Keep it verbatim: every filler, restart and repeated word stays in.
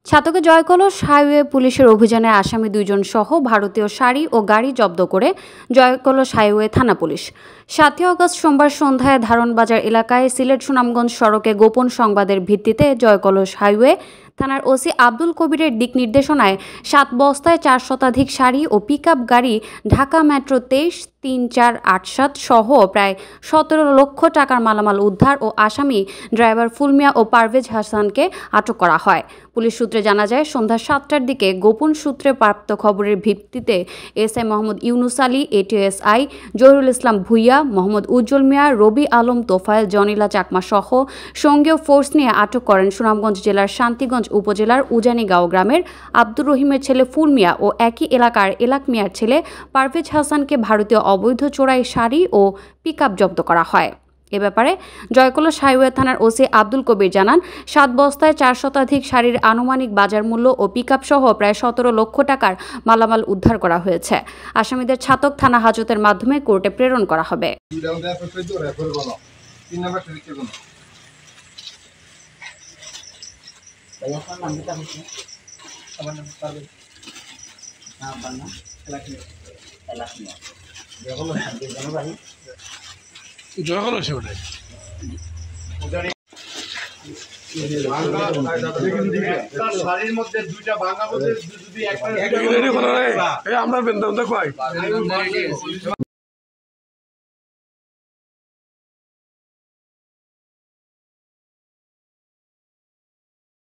ছাতকে Joykalas highway পুলিশের অভিযানে আসামি দুইজন সহ ভারতীয় শাড়ি ও গাড়ি জব্দ করে জয়কলস হাইওয়ে থানা পুলিশ। সাতই আগস্ট সোমবার সন্ধ্যায় ধারণবাজার এলাকায় সিলেট সুনামগঞ্জ সড়কে গোপন সংবাদের ভিত্তিতে জয়কলস হাইওয়ে থানার ওসি আব্দুল কবিরের দিক নির্দেশনায় সাত বস্তায় চার শতাধিক শাড়ি ও পিকআপ গাড়ি ঢাকা মেট্রো তেইশ তিন চার আট সাত সহ প্রায় সতেরো লক্ষ টাকার মালামাল উদ্ধার ও আসামি ড্রাইভার ফুলমিয়া ও পারভেজ হাসানকে আটক করা হয়। পুলিশ সূত্রে জানা যায়, সন্ধ্যা সাতটার দিকে গোপন সূত্রে প্রাপ্ত খবরের ভিত্তিতে S I Mohammad Yunus Ali, ATSI Zahirul Islam Bhuiyan, Mohammad Ujjwal Mia, Robi Alam Tofayel, Jonila Chakma সহ সঙ্গীয় ফোর্স নিয়ে আটক করেন সুনামগঞ্জ জেলার শান্তিগঞ্জ উপজেলার উজানিগাঁও গ্রামের আব্দুর রহিমের ছেলে ফুলমিয়া ও একই এলাকার এলাক মিয়ার ছেলে পারভেজ হাসানকে ভারতীয় অবৈধ চোরাই শাড়ি ও পিকআপ জব্দ করা হয়। এ ব্যাপারে জয়কলস হাইওয়ে থানার ওসি আব্দুল কবির জানান, সাত বস্তায় চার শতাধিক শাড়ির আনুমানিক বাজার মূল্য ও পিকআপ সহ প্রায় সতেরো লক্ষ টাকার মালামাল উদ্ধার করা হয়েছে। আসামিদের ছাতক থানা হাজতের মাধ্যমে কোর্টে প্রেরণ করা হবে। জয়কলস ওটাই শাড়ির মধ্যে দুইটা ভাঙা মধ্যে যদি একটা আমরা বেন্দা